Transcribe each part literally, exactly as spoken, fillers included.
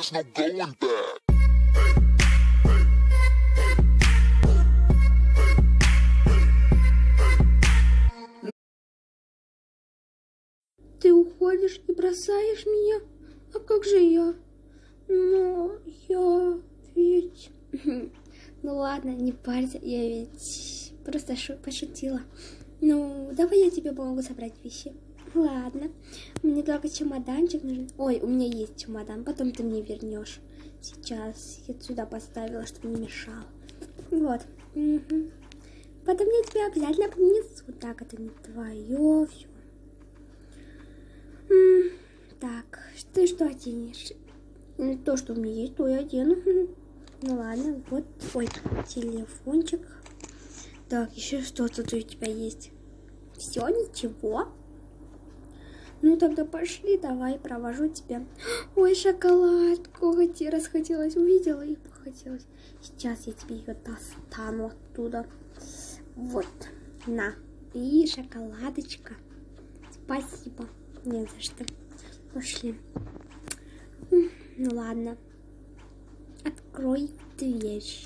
there's no going back. Ты уходишь и бросаешь меня? А как же я? Но я ведь... Ну ладно, не парься, я ведь просто шу пошутила. Ну, давай я тебе помогу собрать вещи. Ладно, мне только чемоданчик нужен. Ой, у меня есть чемодан, потом ты мне вернешь. Сейчас я сюда поставила, чтобы не мешал. Вот. Угу. Потом я тебе обязательно принесу. Так, это не твое все. Так, ты что оденешь? То, что у меня есть, то я одену. Ну ладно, вот, ой, телефончик. Так, еще что тут у тебя есть? Все, ничего? Ну тогда пошли, давай, провожу тебя. Ой, шоколадку расхотелось, увидела и захотелось. Сейчас я тебе ее достану оттуда. Вот, на, и шоколадочка. Спасибо, не за что. Пошли. Ну ладно. Открой дверь сейчас.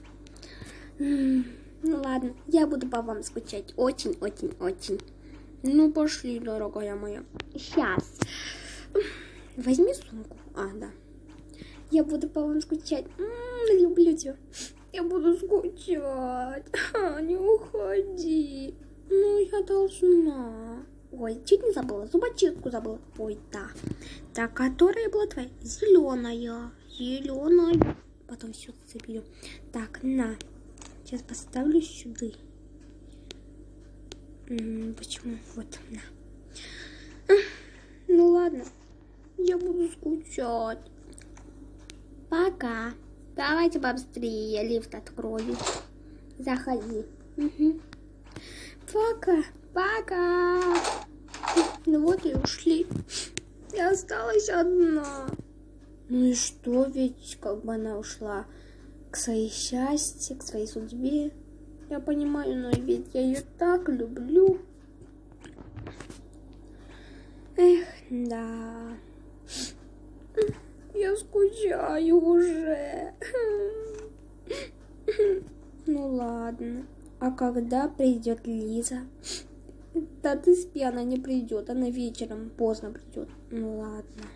Ну ладно, я буду по вам скучать. Очень-очень-очень. Ну пошли, дорогая моя. Сейчас. Возьми сумку. А, да. Я буду по вам скучать. М-м, люблю тебя. Я буду скучать. А, не уходи. Ну, я должна. Ой, чуть не забыла. Зубочистку забыла. Ой, да. Так, которая была твоя? Зеленая. Зеленая. Потом все заберу. Так, на. Сейчас поставлю сюда. М-м, почему? Вот, на. Ну ладно. Я буду скучать. Пока. Давайте побыстрее. Лифт открою. Заходи. Угу. Пока. Пока. Ну вот и ушли. Я осталась одна. Ну и что, ведь как бы она ушла к своей счастью, к своей судьбе. Я понимаю, но ведь я ее так люблю. Эх, да. Я скучаю уже. Ну ладно. А когда придет Лиза? Да ты спи, она не придет. Она вечером поздно придет. Ну ладно.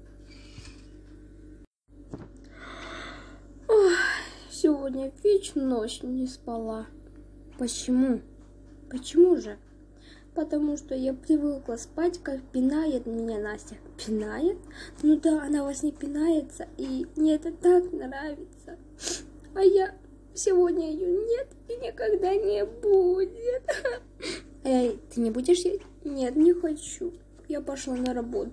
Ох, сегодня весь ночь не спала. Почему? Почему же? Потому что я привыкла спать, как пинает меня Настя. Пинает? Ну да, она во сне пинается, и мне это так нравится. А я сегодня ее нет и никогда не будет. Эй, ты не будешь есть? Нет, не хочу. Я пошла на работу.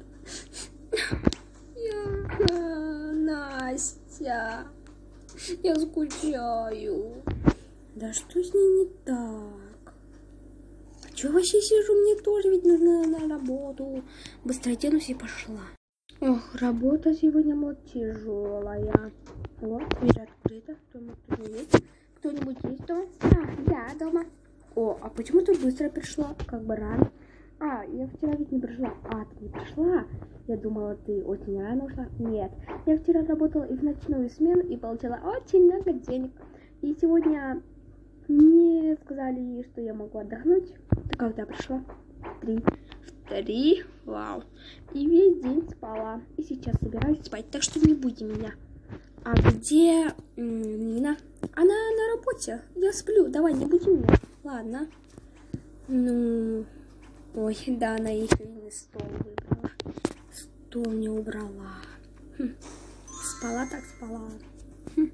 Я... А, Настя. Я скучаю. Да что с ней не так? А чё вообще сижу? Мне тоже ведь нужно на работу. Быстро оденусь и пошла. Ох, работа сегодня вот тяжелая. Вот, дверь открыта. Кто-нибудь есть? Кто-нибудь есть дома? А, я дома. О, а почему ты быстро пришла? Как бы рано. А, я вчера ведь не пришла. А, ты не пришла? Я думала, ты очень рано ушла. Нет, я вчера работала и в ночную смену и получила очень много денег. И сегодня мне сказали, что я могу отдохнуть. Ты когда пришла? Три. В три? Вау. И весь день спала. И сейчас собираюсь спать, так что не буди меня. А где Нина? Она на работе. Я сплю. Давай, не буди меня. Ладно. Ну... Ой, да, она еще и стол выбрала. Стол не убрала. Хм. Спала так спала. Хм.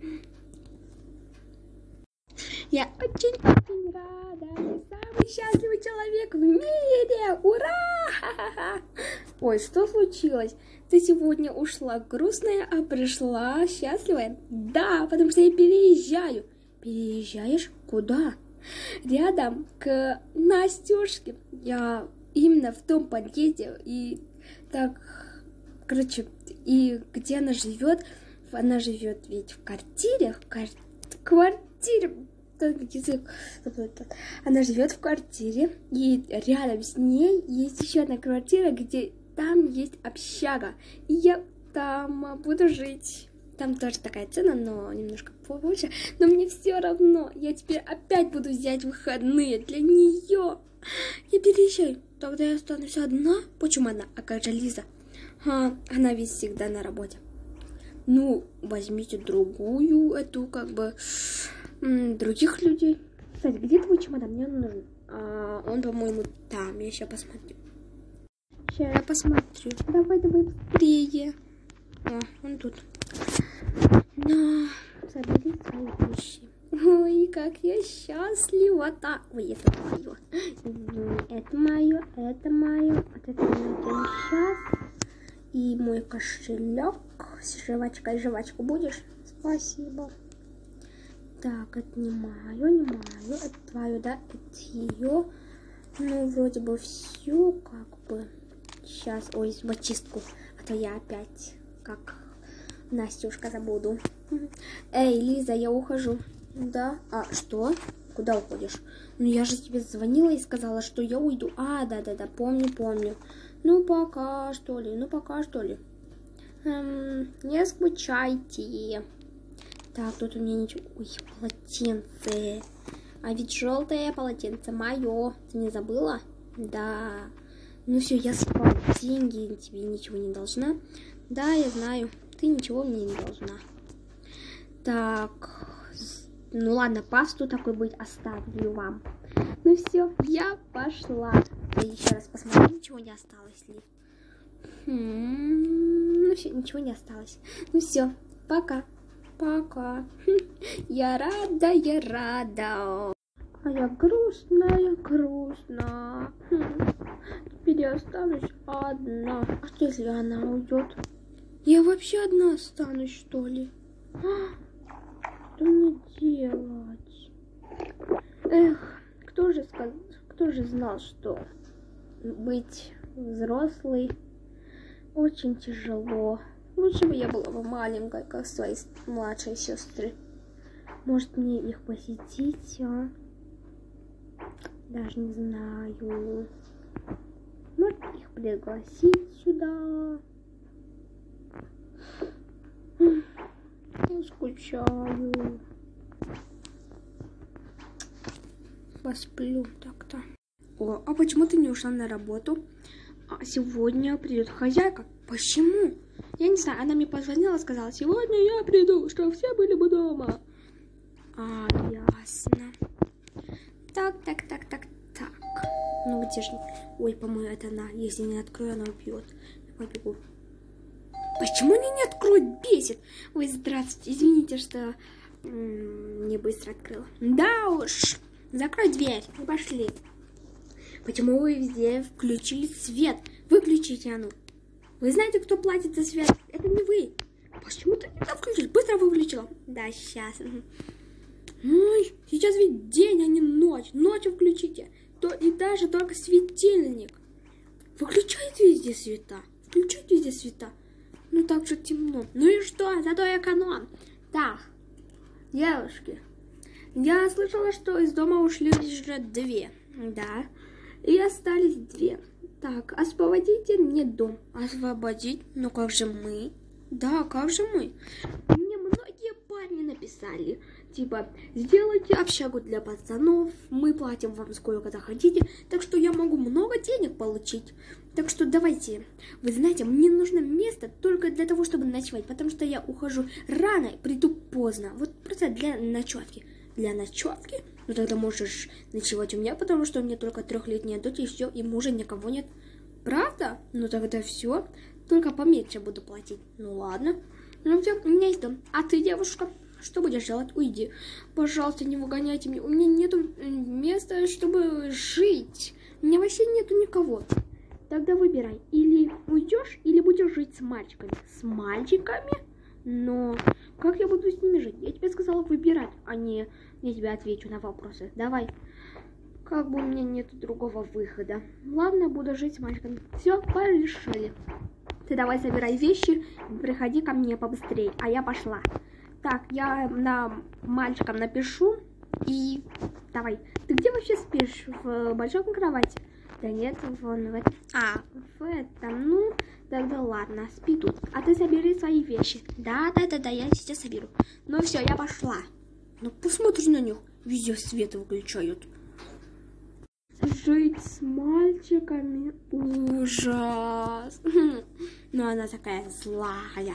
Я очень-очень рада. Я самый счастливый человек в мире. Ура! Ой, что случилось? Ты сегодня ушла грустная, а пришла счастливая? Да, потому что я переезжаю. Переезжаешь? Куда? Рядом к Настюшке. Я именно в том подъезде. И так, короче, и где она живет? Она живет ведь в квартире. В квар... квартире. Язык. Она живет в квартире. И рядом с ней есть еще одна квартира, где там есть общага. И я там буду жить. Там тоже такая цена, но немножко побольше. Но мне все равно. Я теперь опять буду взять выходные для нее. Я переезжаю. Тогда я останусь одна. Почему одна? А как же Лиза? А, она ведь всегда на работе. Ну, возьмите другую, эту, как бы, других людей. Кстати, где твой чемодан? Мне он нужен. А, он, по-моему, там. Я сейчас посмотрю. Сейчас я посмотрю. Давай, давай быстрее. А, он тут. На, забери свои вещи. Ой, как я счастлива-то. Ой, это мое. Это мое, это мое. Вот это мы сейчас. И мой кошелек с жвачкой. Жвачку будешь? Спасибо. Так, отнимаю, отнимаю. Это твое, да? Это ее. Ну, вроде бы все, как бы. Сейчас, ой, зубочистку. А то я опять, как Настюшка, забуду. Эй, Лиза, я ухожу. Да? А, что? Куда уходишь? Ну, я же тебе звонила и сказала, что я уйду. А, да-да-да, помню, помню. Ну, пока, что ли? Ну, пока, что ли? Эм, не скучайте. Так, тут у меня ничего... Ой, полотенце. А ведь желтое полотенце мое. Ты не забыла? Да. Ну все, я спал. Деньги тебе ничего не должна. Да, я знаю. Ты ничего мне не должна. Так. Ну ладно, пасту такой быть оставлю вам. Ну все, я пошла. Я еще раз посмотрю, ничего не осталось ли. Хм, ну все, ничего не осталось. Ну все, пока. Пока. Я рада, я рада. А я грустная, грустная. Теперь я останусь одна. А что, если она уйдет? Я вообще одна останусь, что ли? Что мне делать? Эх, кто же сказал, кто же знал, что быть взрослой очень тяжело. Лучше бы я была бы маленькой, как свои младшие сестры. Может, мне их посетить, а? Даже не знаю. Может, их пригласить сюда. Я скучаю. Посплю так-то. О, а почему ты не ушла на работу? А сегодня придет хозяйка. Почему? Я не знаю, она мне позвонила, сказала, сегодня я приду, что все были бы дома. А, ясно. Так, так, так, так, так. Ну где же? Ой, по-моему, это она. Если не открою, она убьет. Я побегу. Почему они не откроют? Бесит. Ой, здравствуйте. Извините, что не быстро открыла. Да уж. Закрой дверь. И пошли. Почему вы везде включили свет? Выключите оно. Вы знаете, кто платит за свет? Это не вы. Почему ты не включил? Быстро выключила. Да, сейчас. Ой, сейчас ведь день, а не ночь. Ночью включите. То и даже только светильник. Выключайте везде света. Включайте везде света. Ну так же темно. Ну и что? Зато эконом. Так, девушки. Я слышала, что из дома ушли уже две. Да. И остались две. Так, освободите мне дом. Освободить? Ну как же мы? Да, как же мы? Мне многие парни написали. Типа, сделайте общагу для пацанов. Мы платим вам сколько захотите. Так что я могу много денег получить. Так что давайте. Вы знаете, мне нужно место только для того, чтобы ночевать. Потому что я ухожу рано и приду поздно. Вот просто для ночевки. Для ночевки? Ну тогда можешь ночевать у меня, потому что у меня только трехлетняя дочь и все, и мужа никого нет. Правда? Ну тогда все. Только поменьше буду платить. Ну ладно. Ну все, у меня есть дом. А ты, девушка, что будешь делать? Уйди. Пожалуйста, не выгоняйте меня. У меня нету места, чтобы жить. У меня вообще нету никого. Тогда выбирай. Или уйдешь, или будешь жить с мальчиками. С мальчиками? Но как я буду с ними жить? Я тебе сказала выбирать, а не я тебе отвечу на вопросы. Давай. Как бы у меня нет другого выхода. Ладно, буду жить с мальчиками. Все, порешили. Ты давай собирай вещи, приходи ко мне побыстрее, а я пошла. Так, я на мальчикам напишу и давай. Ты где вообще спишь? В большой кровати? Да нет, вон в этом. А, в этом. Ну, Тогда ладно, спи тут. А ты собери свои вещи. Да, да, да, да, я сейчас соберу. Ну все, я пошла. Ну посмотри на них. Везде свет выключают. Жить с мальчиками ужас. Но она такая злая.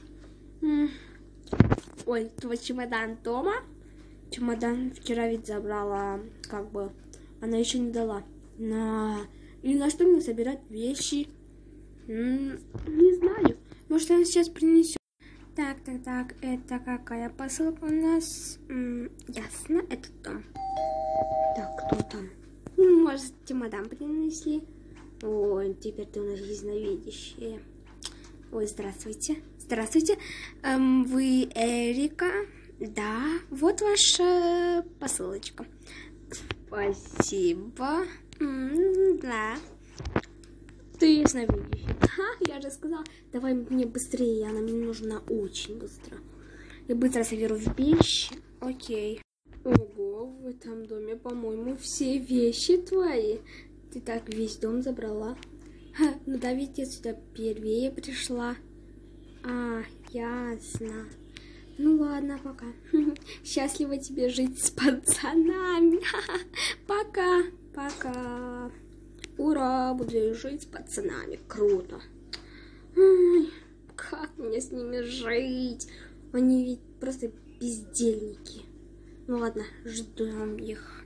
Ой, твой чемодан дома? Чемодан вчера ведь забрала, как бы, она еще не дала. На... И на что мне собирать вещи? М-м, не знаю. Может, она сейчас принесет. Так, так, так, это какая посылка у нас? М-м, ясно, это дом. Так, кто там? Может, чемодан принесли? Ой, теперь ты у нас ясновидящая. Ой, здравствуйте. Здравствуйте. Эм, вы Эрика? Да, вот ваша посылочка. Спасибо. М-м, да. Ты ясновидящая. Ха, я же сказала. Давай мне быстрее, она мне нужна очень быстро. Я быстро соберу вещи. Окей. Ого, в этом доме, по-моему, все вещи твои. Ты так весь дом забрала. Ха, ну да, ведь я сюда первее пришла. А, ясно. Ну ладно, пока. Счастливо тебе жить с пацанами. Пока, пока. Ура, буду жить с пацанами. Круто. Ой, как мне с ними жить? Они ведь просто бездельники. Ну ладно, ждем их.